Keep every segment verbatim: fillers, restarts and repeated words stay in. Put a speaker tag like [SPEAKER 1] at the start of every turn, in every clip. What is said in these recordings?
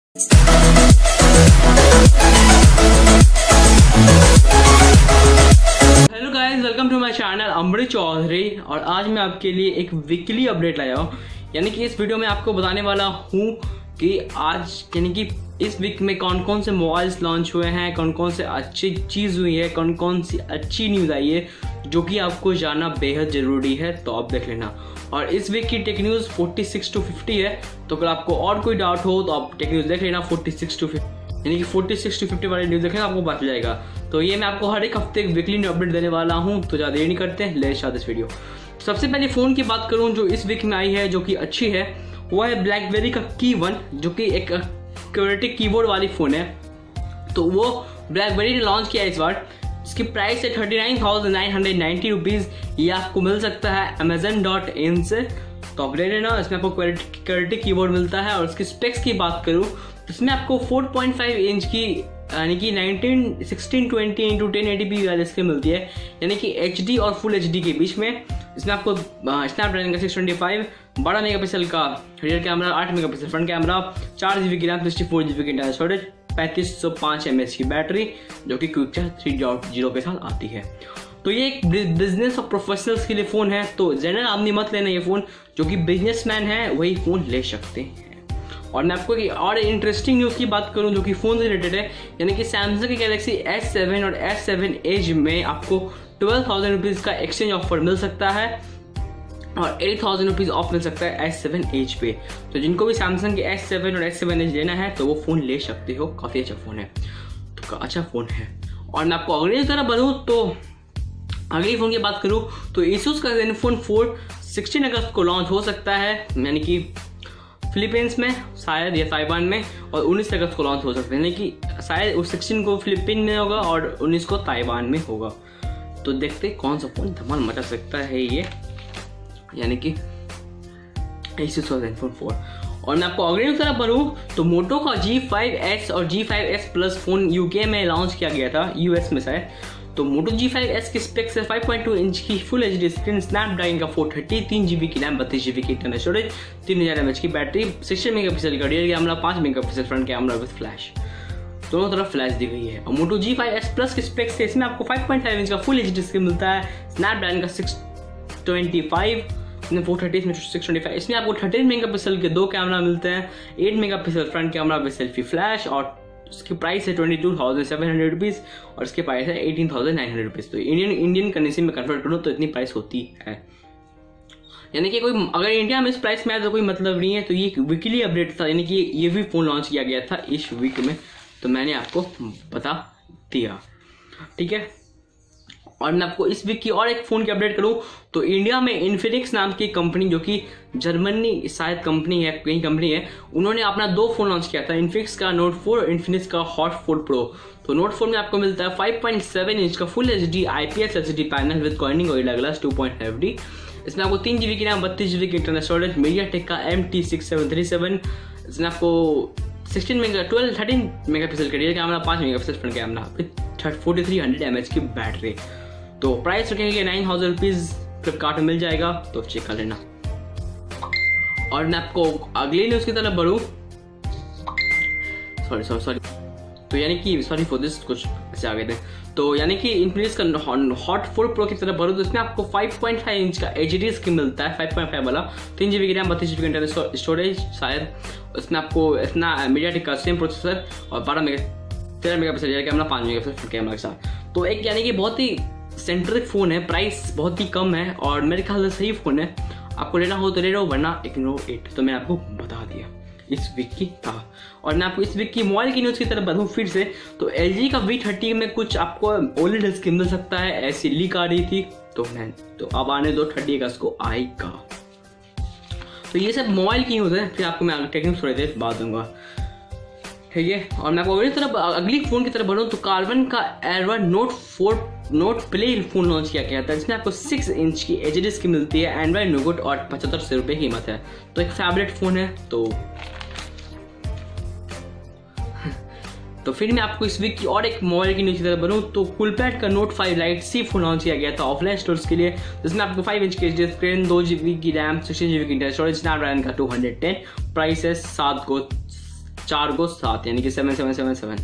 [SPEAKER 1] Hello guys, welcome to my channel Amrit Chaudhary. और आज मैं आपके लिए एक वीकली अपडेट लाया हूँ। यानी कि इस वीडियो में आपको बताने वाला हूँ कि आज यानी कि इस वीक में कौन कौन से मोबाइल्स लॉन्च हुए हैं, कौन कौन से अच्छी चीज़ हुई है, कौन कौन सी अच्छी न्यूज़ आई है जो कि आपको जानना बेहद ज़रूरी है। तो आप देख लेना। और इस वीक की टेक न्यूज़ छियालीस टू पचास है। तो अगर आपको और कोई डाउट हो तो आप टेक न्यूज़ देख लेना छियालीस टू पचास, यानी कि छियालीस टू पचास वाले न्यूज़ देखेंगे आपको पता चल जाएगा। तो ये मैं आपको हर एक हफ्ते एक वीकली अपडेट देने वाला हूँ। तो ज़्यादा देर नहीं करते हैं, लेट्स स्टार्ट दिस वीडियो। सबसे पहले फ़ोन की बात करूँ जो इस वीक में आई है जो कि अच्छी है, वो है ब्लैकबेरी का की वन, जो कि एक क्वालिटी कीबोर्ड वाली फ़ोन है। तो वो ब्लैकबेरी ने लॉन्च किया इस बार। इसकी प्राइस है thirty nine thousand nine hundred ninety rupees. ये आपको मिल सकता है अमेजन डॉट इन से। तो आप ले लेना, इसमें आपको क्वालिटी कीबोर्ड मिलता है। और उसकी स्पेक्स की बात करूँ तो इसमें आपको फोर पॉइंट फाइव इंच की यानी कि nineteen sixteen twenty into ten eighty P वाली इसकी मिलती है, यानी कि एच डी और फुल एच डी के बीच में। इसमें आपको स्नैपड्रैगन का सिक्स ट्वेंटी फाइव, बारह मेगा पिक्सल का रियर कैमरा, आठ मेगा पिक्सल फ्रंट कैमरा, चार जी बी की RAM, sixty four G B की इंटरनल स्टोरेज, पैंतीस सौ पाँच एम एच की बैटरी जो कि quick charge three dot zero के साथ आती है। तो ये एक बिजनेस और प्रोफेशनल्स के लिए फ़ोन है। तो जनरल आदमी मत लेना ये फ़ोन, जो कि बिजनेसमैन है वही फ़ोन ले सकते हैं। और मैं आपको और इंटरेस्टिंग न्यूज़ की बात करूं जो कि फ़ोन से रिलेटेड है, यानी कि सैमसंग की गैलेक्सी एस सेवन और एस सेवन एज में आपको ट्वेल्व थाउजेंड रुपीज़ का एक्सचेंज ऑफर मिल सकता है और एट थाउजेंड रुपीज़ ऑफ मिल सकता है एस सेवन एज पे। तो जिनको भी सैमसंग के एस सेवन और एस सेवन एज लेना है तो वो फ़ोन ले सकते हो, काफ़ी अच्छा फ़ोन है। तो अच्छा फ़ोन है। और मैं आपको अगली तरह बढ़ूँ तो अगली फ़ोन की बात करूँ तो एसुस का ज़ेनफोन फोर सिक्सटीन अगस्त को लॉन्च हो सकता है, यानी कि फिलीपींस में शायद या ताइवान में, और उन्नीस अगस्त को लॉन्च हो सकता है, यानी कि शायद उस सिक्सटीन को फिलीपीन में होगा और उन्नीस को ताइवान में होगा। तो देखते कौन सा फ़ोन धमाल मचा सकता है ये, यानी कि एसुस का ज़ेनफोन फोर। और मैं आपको अगली तरफ बढ़ूँ तो मोटो का जी फाइव एस और G five S plus phone UK में लॉन्च किया गया था, यूएस में शायद। तो मोटो जी फाइव एस की स्पेक्स है फाइव पॉइंट टू इंच की full H D screen, Snapdragon का फोर थर्टी, तीन जी बी की रैम, बत्तीस जी बी की इंटरनल स्टोरेज, तीन हज़ार एम एच की बैटरी, सिक्सटी मेगा पिक्सल का रियर कैमरा, पाँच mega pixel front camera with flash, दोनों तरफ फ्लैश दी गई है। और Moto G five S plus की स्पेक्स है, इसमें आपको फाइव पॉइंट फाइव इंच का फुल एच डी स्क्रीन मिलता है, स्नैपड्रैगन का six twenty five, four thirty इसमें सिक्स ट्वेंटी फाइव, इसमें आपको थर्टीन मेगा पिक्सल के दो कैमरा मिलते हैं, eight mega pixel front camera with selfie flash. और उसकी प्राइस है twenty two thousand seven hundred rupees और इसके प्राइस है eighteen thousand nine hundred rupees. तो इंडियन इंडियन करेंसी में कन्वर्ट करूँ तो इतनी प्राइस होती है, यानी कि कोई अगर इंडिया में इस प्राइस में आया तो कोई मतलब नहीं है। तो ये एक वीकली अपडेट था, यानी कि ये भी फ़ोन लॉन्च किया गया था इस वीक में, तो मैंने आपको बता दिया, ठीक है। और मैं आपको इस वीक की और एक फ़ोन की अपडेट करूं तो इंडिया में इन्फिनिक्स नाम की कंपनी, जो कि जर्मनी शायद कंपनी है, कहीं कंपनी है, उन्होंने अपना दो फ़ोन लॉन्च किया था, इन्फिनिक्स का नोट फोर और इन्फिनिक्स का हॉट फोर प्रो। तो नोट फोर में आपको मिलता है फाइव पॉइंट सेवन इंच का full H D I P S L C D panel with Corning Gorilla glass two point five D. इसमें आपको तीन जी बी की रैम, बत्तीस जी बी की इंटरनल स्टोरेज, मीडियाटेक का M T six seven three seven, इसमें आपको sixteen mega twelve thirteen mega pixel का रियर कैमरा, पाँच mega pixel front camera with forty three hundred M H की battery. तो price रखेंगे nine thousand rupees, Flipkart में मिल जाएगा, तो चेक कर लेना। और मैं आपको अगली न्यूज़ की तरफ बढ़ूँ, सॉरी सॉरी सॉरी तो यानी कि सॉरी फॉर दिस, कुछ ऐसे आ गए थे। तो यानी कि इन्फिनिक्स का हॉट फोर प्रो की तरफ बढ़ूँ तो इसमें आपको फाइव पॉइंट फाइव इंच का एच डी स्क्रीन मिलता है, फाइव पॉइंट फाइव वाला, तीन जी बी की रैम, बत्तीस जी बी की इंटरनल स्टोरेज शायद। उसमें आपको इतना मीडियाटेक का सेम प्रोसेसर और बारह मेगा तेरह मेगा पिक्सल रियर कैमरा, पाँच मेगा पिक्सल कैमरा के साथ। तो एक यानी कि बहुत ही सेंट्रिक फ़ोन है, प्राइस बहुत ही कम है और मेरे ख्याल से सही फ़ोन है। आपको लेना हो तो ले लो, वरना इग्नोर इट। तो मैंने आपको बता दिया इस वीक की था। और मैं आपको इस वीक की मोबाइल की न्यूज़ की तरफ बढ़ूँ फिर से तो एल जी का वी थर्टी में कुछ आपको ओलेड स्क्रीन मिल सकता है, ऐसी लीक आ रही थी। तो मैं तो अब आने दो, थर्टी अगस्त को आएगा। तो ये सब मोबाइल की न्यूज़ है, फिर आपको मैं टेक्निक थोड़ी देर बाद दूंगा, ठीक है। और मैं आपको अगली तरफ अगली फ़ोन की तरफ बढ़ूँ तो कार्बन का एरवा note four note play phone launch किया गया था, जिसमें आपको सिक्स इंच की एच डी स्क्रीन मिलती है, एंड्रॉइड नोगट और पचहत्तर सौ रुपये कीमत है। तो एक फैबलेट फ़ोन है। तो तो फिर मैं आपको इस वीक की और एक मोबाइल की न्यूज़ की तरफ बढ़ूँ तो कूलपैड का note five lite C phone launch किया गया था ऑफलाइन स्टोर्स के लिए, जिसमें आपको फाइव इंच की एच डी स्क्रीन, दो जी बी की रैम, सिक्सटीन जी बी की इंटरनल स्टोरेज, स्नैपड्रैगन का टू हंड्रेड टेन, प्राइस है सात को चार को सात यानी कि सेवन सेवन सेवन सेवन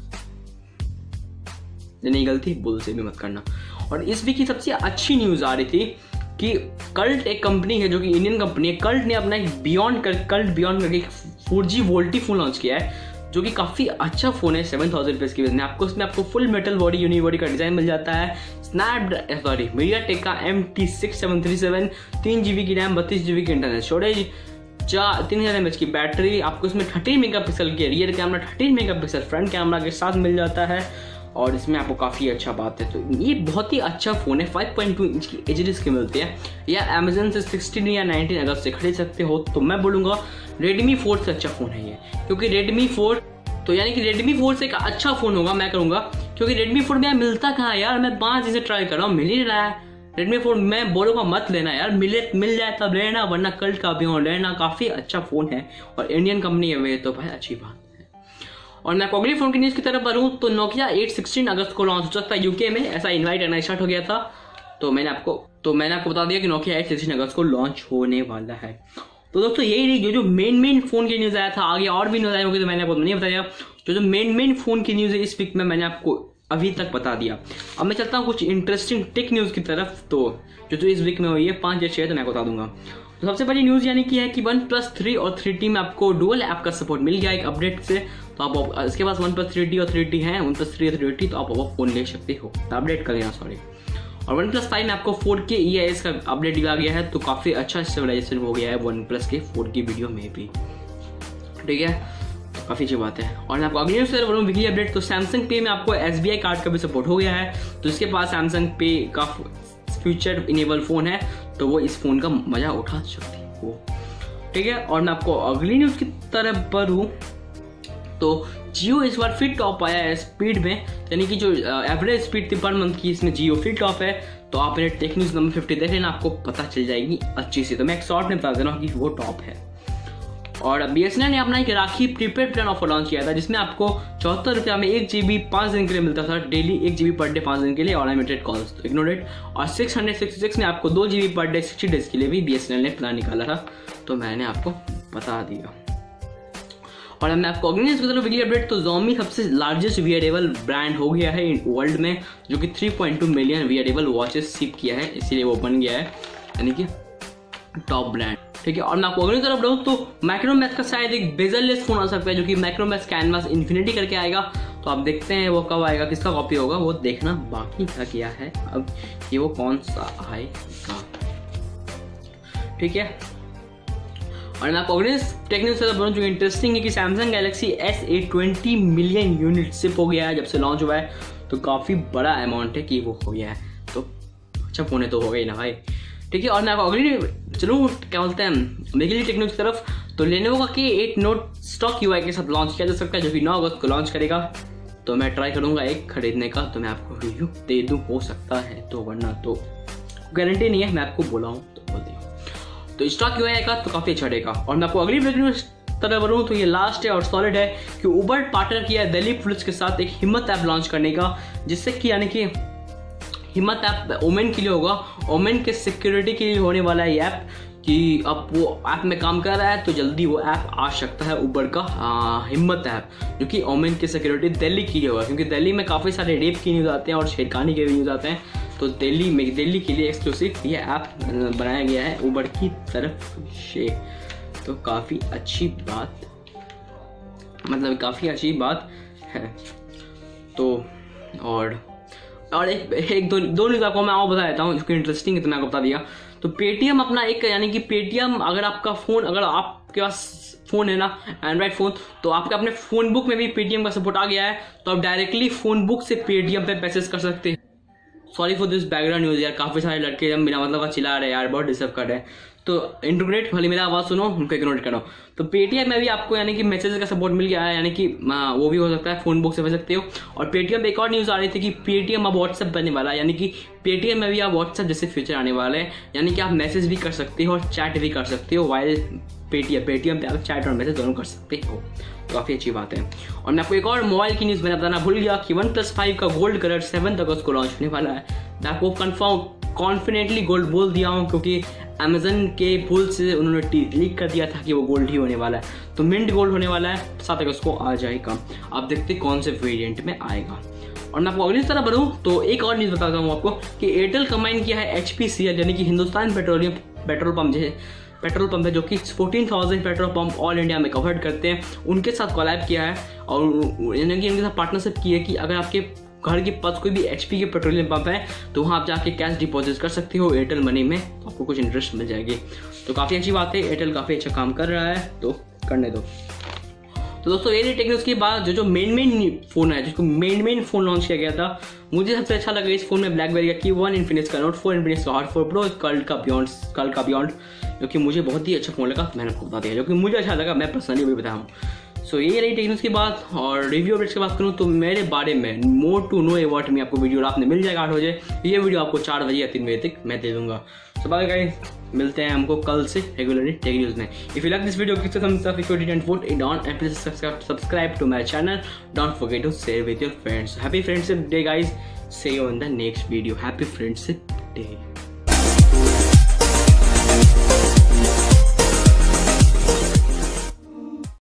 [SPEAKER 1] नहीं गलती बोल से भी मत करना। और इस वीक की सबसे अच्छी न्यूज़ आ रही थी कि कल्ट एक कंपनी है जो कि इंडियन कंपनी है, कल्ट ने अपना एक बियॉन्ड कर कल्ट बियॉन्ड करके four G VoLTE phone launch किया है जो कि काफ़ी अच्छा फ़ोन है सेवन थाउजेंड रुपीज़ की में। आपको उसमें आपको फुल मेटल बॉडी यूनिबॉडी का डिज़ाइन मिल जाता है। स्नैप सॉरी मीडियाटेक का M T six seven three seven, तीन जी बी की रैम, बत्तीस जी बी की इंटरनल स्टोरेज, चार तीन हज़ार एम एच की बैटरी, आपको इसमें थर्टीन मेगा पिक्सल की rear camera, thirteen mega pixel front camera के साथ मिल जाता है। और इसमें आपको काफ़ी अच्छा बात है, तो ये बहुत ही अच्छा फ़ोन है। फाइव पॉइंट टू इंच की एच डी स्क्रीन मिलती है, या अमेजन से सिक्सटीन या नाइनटीन अगस्त से खरीद सकते हो। तो मैं बोलूँगा रेडमी फोर से अच्छा फ़ोन है ये, क्योंकि रेडमी फोर तो यानी कि रेडमी फोर से एक अच्छा फ़ोन होगा मैं करूँगा, क्योंकि रेडमी फोर में मिलता कहाँ है यार, मैं पाँच चीज़ें ट्राई कर रहा हूँ, मिल ही रहा है। रेडमी फोर मैं बोलूँगा मत लेना यार, मिले मिल जाए तब लेना, वरना कल्ट का बियॉन्ड लेना। काफ़ी अच्छा फ़ोन है और इंडियन कंपनी है वे, तो भाई अच्छी बात है। और मैं अगले फोन की न्यूज़ की तरफ बढ़ूँ तो नोकिया एट सिक्सटीन अगस्त को लॉन्च हो सकता है यूके में, ऐसा इन्वाइट आना स्टार्ट हो गया था। तो मैंने आपको तो मैंने आपको बता दिया कि नोकिया एट सिक्सटीन अगस्त को लॉन्च होने वाला है। तो दोस्तों यही रही जो जो मेन मेन फोन की न्यूज़ आया था। आगे और भी न्यूज़ आई होगी तो मैंने आपको नहीं बताया। जो जो मेन मेन फोन की न्यूज़ है इस वीक में मैंने आपको अभी तक बता दिया। अब मैं चलता हूँ कुछ इंटरेस्टिंग टेक न्यूज़ की तरफ। तो जो जो इस वीक में हुई है पाँच या छः तो मैं बता दूंगा। तो सबसे पहली न्यूज़ यानी कि है कि वन प्लस थ्री और थ्री टी में आपको डुअल ऐप का सपोर्ट मिल गया एक अपडेट से। तो आप इसके पास वन प्लस थ्री टी और थ्री टी है, वन प्लस थ्री और थ्री टी, तो आप वो फ़ोन ले सकते हो, अपडेट कर लेना सॉरी। और वन प्लस फाइव में आपको फोर के ई आई एस का अपडेट दिया गया है, तो काफ़ी अच्छा स्टेबलाइजेशन हो गया है वन प्लस के फोर की वीडियो में भी, ठीक है, तो काफ़ी अच्छी बात है। और मैं आपको अगली न्यूज़ बोलूँ वीकली अपडेट, तो सैमसंग पे में आपको एस बी आई कार्ड का भी सपोर्ट हो गया है। तो इसके पास सैमसंग पे का फ्यूचर इनेबल फ़ोन है, तो वो इस फ़ोन का मज़ा उठा सकते हो, ठीक है। और मैं आपको अगली न्यूज़ की तरफ बढ़ूँ तो जियो इस बार फिर टॉप आया है स्पीड में, यानी कि जो एवरेज स्पीड थी पर मंथ की इसमें जियो फिर टॉप है। तो आप मेरे टेक न्यूज़ नंबर फिफ्टी देख लेना, आपको पता चल जाएगी अच्छी से। तो मैं एक शॉर्ट में बता दे रहा हूँ कि वो टॉप है। और बी एस एन एल ने अपना एक Rakhi prepaid plan offer launch किया था, जिसमें आपको चौहत्तर रुपया में एक जी बी पाँच दिन के लिए मिलता था, डेली एक जी बी पर डे पाँच दिन के लिए और अनलिमिटेड कॉल्स, तो इग्नोर इट। और सिक्स हंड्रेड सिक्सटी सिक्स में आपको दो जी बी पर डे सिक्सटी डेज के लिए भी बी एस एन एल ने प्लान निकाला था, तो मैंने आपको बता दिया। और मैं आपको अगली न्यूज़ की तरफ वीकली अपडेट, तो Xiaomi सबसे लार्जेस्ट वियरेबल ब्रांड हो गया है वर्ल्ड में, जो कि three point two million wearable watches ship किया है, इसीलिए वो बन गया है यानी कि टॉप ब्रांड, ठीक है। और मैं आपको अगली तरफ बढ़ूँ तो माइक्रोमैक्स का शायद एक बेजरलेस फोन आ सकता है, जो कि माइक्रोमैक्स कैनवास इन्फिनिटी करके आएगा। तो आप देखते हैं वो कब आएगा, किसका कॉपी होगा, वो देखना बाकी का क्या है अब ये वो कौन सा आएगा, ठीक है। और मैं आपको अगले टेक्निक से बोलूँ जो इंटरेस्टिंग है कि Samsung Galaxy S A twenty million unit ship हो गया है जब से लॉन्च हुआ है, तो काफ़ी बड़ा अमाउंट है कि वो हो गया है, तो अच्छा फोन है तो हो गई ना भाई, ठीक है। और मैं आपको अगली चलो क्या बोलते हैं अगली टेक्निक की तरफ, तो लेनोवो का के एट नोट स्टॉक यूआई के साथ लॉन्च किया जा सकता है, जो कि नौ अगस्त को लॉन्च करेगा। तो मैं ट्राई करूँगा एक खरीदने का, तो मैं आपको रिव्यू दे दूँ, हो सकता है तो, वरना तो गारंटी नहीं है, मैं आपको बोला हूँ तो बोल दिया। तो स्टॉक यूआई आएगा तो काफ़ी अच्छा रहेगा। और मैं आपको अगली वीडियो तरह बढ़ूँ तो ये लास्ट है और सॉलिड है कि उबर पार्टनर किया है दिल्ली पुलिस के साथ एक हिम्मत ऐप लॉन्च करने का, जिससे कि यानी कि हिम्मत ऐप ओमेन के लिए होगा, ओमेन के सिक्योरिटी के लिए होने वाला है ये ऐप, कि अब वो ऐप में काम कर रहा है तो जल्दी वो ऐप आ सकता है उबर का आ, हिम्मत ऐप, जो कि ओमेन की सिक्योरिटी दिल्ली के लिए होगा, क्योंकि दिल्ली में काफ़ी सारे रेप की न्यूज़ आते हैं और छेड़खानी के भी न्यूज़ आते हैं। तो दिल्ली में दिल्ली के लिए एक्सक्लूसिव ये ऐप बनाया गया है उबर की तरफ से, तो काफ़ी अच्छी बात, मतलब काफ़ी अच्छी बात है। तो और और एक एक दो दो न्यूज़ आपको मैं और बता देता हूँ, जो कि इंटरेस्टिंग है तो मैं आपको बता दिया। तो पेटीएम अपना एक यानी कि पेटीएम अगर आपका फ़ोन अगर आपके पास फ़ोन है ना एंड्रॉइड फ़ोन, तो आपके अपने फ़ोन बुक में भी पेटीएम का सपोर्ट आ गया है, तो आप डायरेक्टली फ़ोन बुक से पेटीएम पे पैसेज कर सकते हैं। Sorry for this background news यार, काफ़ी सारे लड़के जब बिना मतलब का चिल्ला रहे हैं यार, बहुत डिस्टर्ब कर रहे हैं, तो इंटरनेट भले मेरा आवाज़ सुनो, उनको इग्नोर करो। तो पेटीएम में भी आपको यानी कि मैसेज का सपोर्ट मिल गया है, यानी कि वो भी हो सकता है फ़ोन बुक से भेज सकते हो। और पेटीएम में एक और न्यूज़ आ रही थी कि पेटीएम अब व्हाट्सएप बनने वाला है, यानी कि पेटीएम में भी आप व्हाट्सएप जैसे फीचर आने वाले हैं, यानी कि आप मैसेज भी कर सकते हो और चैट भी कर सकते हो, वाइल पेटीएम पेटीएम पे आप चैट और मैसेज दोनों कर सकते हो, तो काफ़ी अच्छी बात है। और मैं आपको एक और मोबाइल की न्यूज़ बताना भूल गया कि वन प्लस फाइव का गोल्ड कलर सेवन अगस्त को लॉन्च होने वाला है। मैं आपको कन्फर्म कॉन्फिडेंटली गोल्ड बोल दिया हूँ, क्योंकि अमेजन के भूल से उन्होंने लीक कर दिया था कि वो गोल्ड ही होने वाला है, तो मिंट गोल्ड होने वाला है, सात अगस्त को आ जाएगा। आप देखते कौन से वेरिएंट में आएगा। और मैं आपको अगली तरह बढ़ूँ तो एक और न्यूज़ बताता हूँ आपको कि एयरटेल कंबाइन किया है एच पी सी एल यानी कि हिंदुस्तान पेट्रोलियम पेट्रोल पंप जो है पेट्रोल पंप है जो कि चौदह हज़ार पेट्रोल पंप ऑल इंडिया में कवर करते हैं, उनके साथ कोलैब किया है और यानी कि उनके साथ पार्टनरशिप की है कि अगर आपके घर के पास कोई भी एचपी के पेट्रोलियम पंप है तो वहाँ आप जाके कैश डिपॉजिट कर सकते हो एयरटेल मनी में, तो आपको कुछ इंटरेस्ट मिल जाएगी। तो काफ़ी अच्छी बात है, एयरटेल काफ़ी अच्छा काम कर रहा है, तो करने दो। तो दोस्तों ये टेक न्यूज़ के बाद जो जो मेन मेन फ़ोन है, जिसको मेन मेन फ़ोन लॉन्च किया गया था, मुझे सबसे अच्छा लगा इस फोन में ब्लैकबेरी का की वन, इन्फिनिक्स का नोट फोर, इन्फिनिक्स का हॉट फोर प्रो, कल का बियॉन्ड कल का बियॉन्ड जो कि मुझे बहुत ही अच्छा फ़ोन लगा, मैंने आपको बता दिया जो कि मुझे अच्छा लगा, मैं पर्सनली भी बताया हूँ। सो ये रही टेक न्यूज़ की बात। और रिव्यू अपडेट्स की बात करूँ तो मेरे बारे में मोर टू नो अबाउट में आपको वीडियो रात में मिल जाएगा आठ बजे, ये वीडियो आपको चार बजे या तीन बजे तक मैं दे दूंगा। सो बाय गाइस, मिलते हैं हमको कल से रेगुलरली टेक न्यूज़ में। If you like this video give some thumbs up if you didn't vote it on and please subscribe subscribe to my channel. Don't forget to share with your friends. Happy Friendship Day guys. See you in the next video. Happy Friendship Day.